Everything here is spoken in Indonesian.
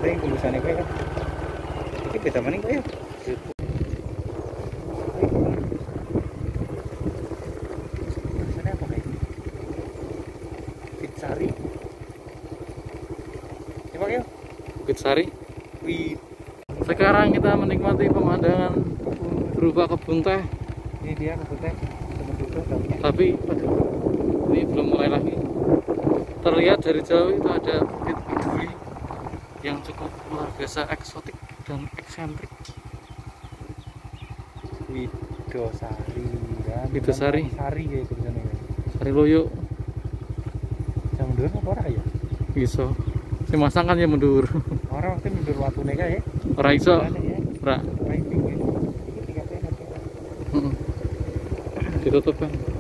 yang tulisannya kayak kan. Ini beda maning kok ya. Tulisannya apa kayak ini? Bukit Sari. Coba yuk. Bukit Sari. Wih. Sekarang kita menikmati pemandangan berupa kebun teh. Ini dia kebun teh. Tapi aduh, ini belum mulai lagi. Terlihat dari jauh itu ada bukit Biduri yang cukup luar biasa eksotik dan eksentrik. Widosari ya. Widosari. Sari kayak tulisannya. Sari Loyo. Yang mundur apa ora ya? Iso. Si masang kan ya mundur. Orang waktu mundur waktu neka ya. Ora iso. Ora. Ini 3 Ditutup kan.